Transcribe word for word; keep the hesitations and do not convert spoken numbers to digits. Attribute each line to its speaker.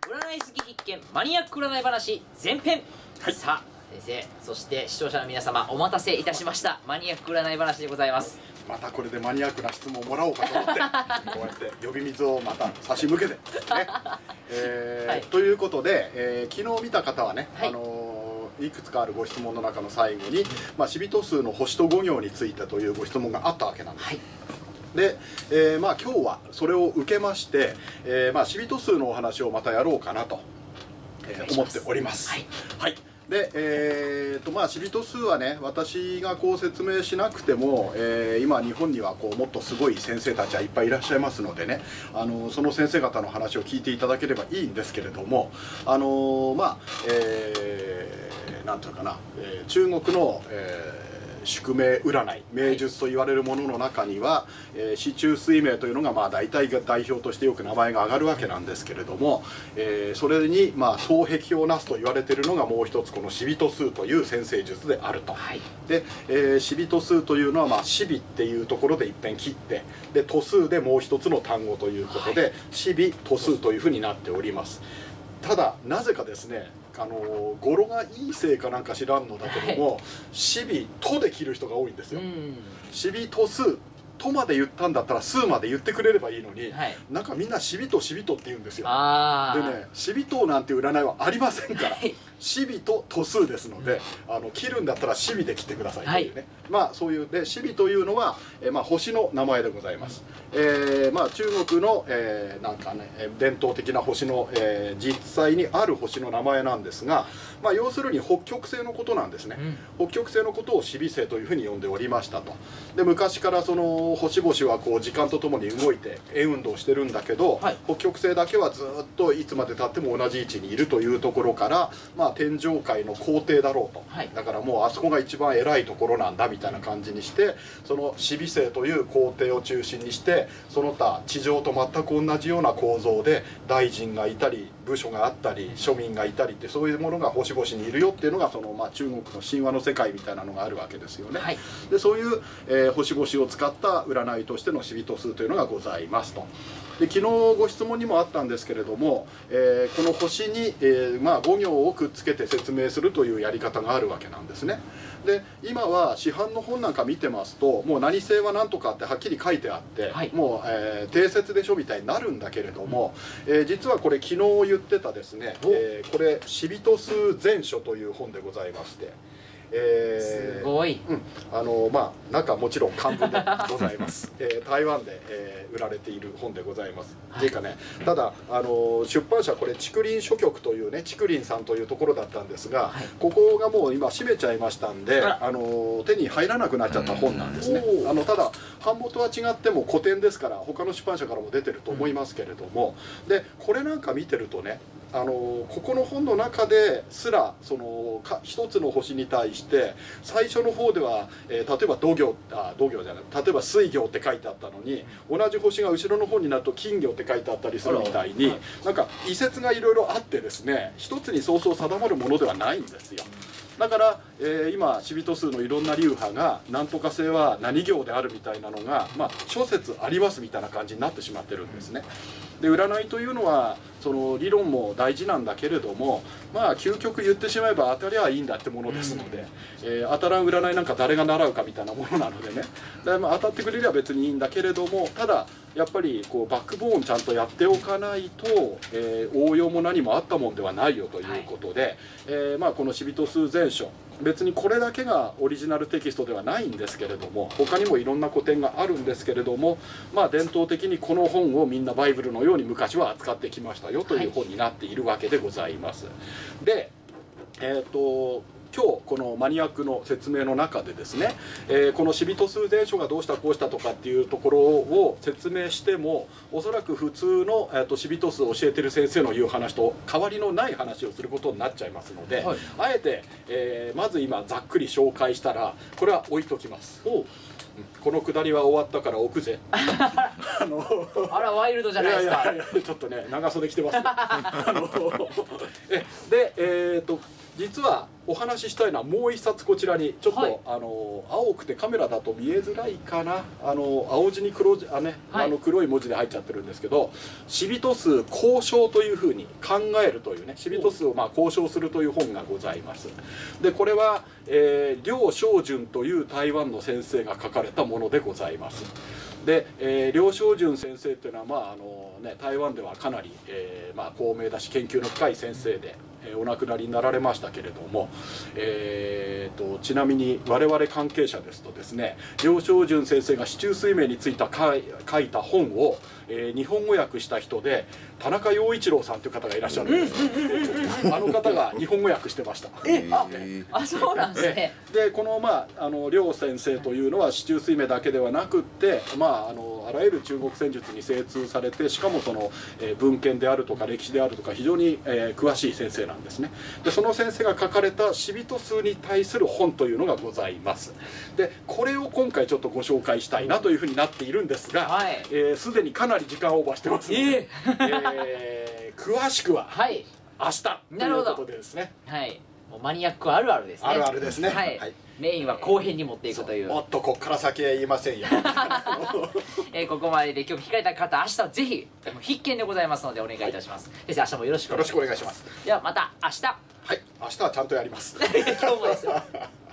Speaker 1: 占い好き必見マニアック占い話前編、はい、さあ先生、そして視聴者の皆様お待たせいたしました。マニアック占い話でございます。
Speaker 2: またこれでマニアックな質問をもらおうかと思ってこうやって呼び水をまた差し向けてね、えーはい、ということで、えー、昨日見た方はね、はい、あのー、いくつかあるご質問の中の最後に、まあ、死人数の星と五行についてというご質問があったわけなんです。はい、で、えー、まあ今日はそれを受けまして、えー、まあ死人数のお話をまたやろうかなと、えー、思っております。はい、はい、で、えーとまあ、死人数はね、私がこう説明しなくても、えー、今日本にはこうもっとすごい先生たちはいっぱいいらっしゃいますのでね、あのその先生方の話を聞いていただければいいんですけれども、あのまあ、えー、なんていうかな、えー、中国の、えー宿命占い、命術と言われるものの中には、えー、四柱推命というのがまあ大体が代表としてよく名前が挙がるわけなんですけれども、えー、それにまあ双璧をなすと言われているのがもう一つこの死人数という占星術であると。はい、で、えー、死人数というのはまあ死日っていうところで一遍切って、で徒数でもう一つの単語ということで、はい、死日徒数というふうになっております。ただなぜかですね、あの語呂がいいせいかなんか知らんのだけども、はい、死日とで切る人が多いんですよ。死日と数とまで言ったんだったら数まで言ってくれればいいのに、はい、なんかみんな死人死人って言うんですよ。でね、死人なんていう占いはありませんから、はい、死人と数ですので、うん、あの切るんだったら死日で切ってくださいというね、はい、まあそういうで死日というのは、えまあ、星の名前でございます。うん、えー、まあ中国の、えー、なんかね伝統的な星の、えー、実際にある星の名前なんですが、まあ要するに北極星のことなんですね。うん、北極星のことを死日星というふうに呼んでおりましたと。で昔からその星々はこう時間とともに動いて円運動してるんだけど、はい、北極星だけはずっといつまでたっても同じ位置にいるというところから、まあ、天上界の皇帝だろうと、はい、だからもうあそこが一番偉いところなんだみたいな感じにして、その死日星という皇帝を中心にしてその他地上と全く同じような構造で大臣がいたり部署があったり庶民がいたりって、そういうものが星々にいるよっていうのがその、まあ、中国の神話の世界みたいなのがあるわけですよね。はい、でそういう、えー、星々を使った占いとしての死人数というのがございますと。で昨日ご質問にもあったんですけれども、えー、この星に、えーまあ、五行をくっつけて説明するというやり方があるわけなんですね。で今は市販の本なんか見てますと、もう何星は何とかってはっきり書いてあって、はい、もう、えー、定説でしょみたいになるんだけれども、うん、えー、実はこれ昨日言ってたですね、えー、これ「死人数全書」という本でございまして。えー、
Speaker 1: すごい、
Speaker 2: うん、あのまあ中もちろん漢文でございます、えー、台湾で、えー、売られている本でございます。っていうかね、ただあの出版社これ竹林書局というね、竹林さんというところだったんですが、はい、ここがもう今閉めちゃいましたんで、あの手に入らなくなっちゃった本なんですね。あのただ版元は違っても古典ですから他の出版社からも出てると思いますけれども、うん、でこれなんか見てるとね、あのここの本の中ですらそのか一つの星に対して最初の方では、えー、例えば土行あ土行じゃない例えば水行って書いてあったのに、同じ星が後ろの方になると金行って書いてあったりするみたいに、なんか異説がいろいろあってですね、一つにそうそう定まるものではないんですよ。だから、えー、今死人数のいろんな流派が何とか星は何行であるみたいなのが、まあ、諸説ありますみたいな感じになってしまってるんですね。で占いというのはその理論も大事なんだけれども、まあ究極言ってしまえば当たりゃいいんだってものですので、えー、当たらん占いなんか誰が習うかみたいなものなのでね、で、まあ、当たってくれれば別にいいんだけれども、ただやっぱりこうバックボーンちゃんとやっておかないと、えー、応用も何もあったもんではないよということで、はい、えー、まあこの死人数全書、別にこれだけがオリジナルテキストではないんですけれども、他にもいろんな古典があるんですけれども、まあ伝統的にこの本をみんなバイブルのように昔は扱ってきましたよという本になっているわけでございます。で、えっと今日このマニアックの説明の中でですね、えー、この死人数全書がどうしたこうしたとかっていうところを説明しても、おそらく普通の、えー、と死人数を教えてる先生の言う話と変わりのない話をすることになっちゃいますので、はい、あえて、えー、まず今ざっくり紹介したらこれは置いときます。このくだりは終わったから置くぜ。あの
Speaker 1: あらワイルドじゃないですか。
Speaker 2: いやいやいやちょっとね長袖着てます。あのえでえっ、ー、と実はお話ししたいのはもう一冊こちらにちょっと、
Speaker 1: はい、
Speaker 2: あの青くてカメラだと見えづらいかな、あの青字に黒字あ、ね、
Speaker 1: はい、
Speaker 2: あの黒い文字で入っちゃってるんですけど「死人数交渉」というふうに考えるというね、死人数をまあ交渉するという本がございます。でこれは、えー、梁昌順という台湾の先生が書かれたものでございます。で、えー、梁昌順先生っていうのは、まああのね、台湾ではかなり、えーまあ、高名だし研究の深い先生で、えー、お亡くなりになられましたけれども、えー、とちなみに我々関係者ですとですね、梁昌順先生が四柱推命について書いた本を、えー、日本語訳した人で田中陽一郎さんという方がいらっしゃるんです。あの方が日本語訳してました。
Speaker 1: えああそうなんですね。
Speaker 2: でこのまああの梁先生というのは四柱推命だけではなくってまああのあらゆる中国戦術に精通されて、しかもその、えー、文献であるとか歴史であるとか非常に、えー、詳しい先生なんですね。でその先生が書かれた死人数に対する本というのがございます。でこれを今回ちょっとご紹介したいなというふうになっているんですが、すで、はい、にかなり時間オーバーしてますので、えーえー、詳しくは明日ということでですね。
Speaker 1: はい、もうマニアックあるあるですね。
Speaker 2: あるあるですね。
Speaker 1: はい、はい、メインは後編に持っていくという。
Speaker 2: おっとこっから先は言いませんよ。
Speaker 1: えー、ここまでで今日控えた方、明日はぜひ必見でございますのでお願いいたします。先生、明日もよろしくお願いします。
Speaker 2: よろしくお願いします。
Speaker 1: ではまた明日。
Speaker 2: はい、明日はちゃんとやります。
Speaker 1: 今日もですよ。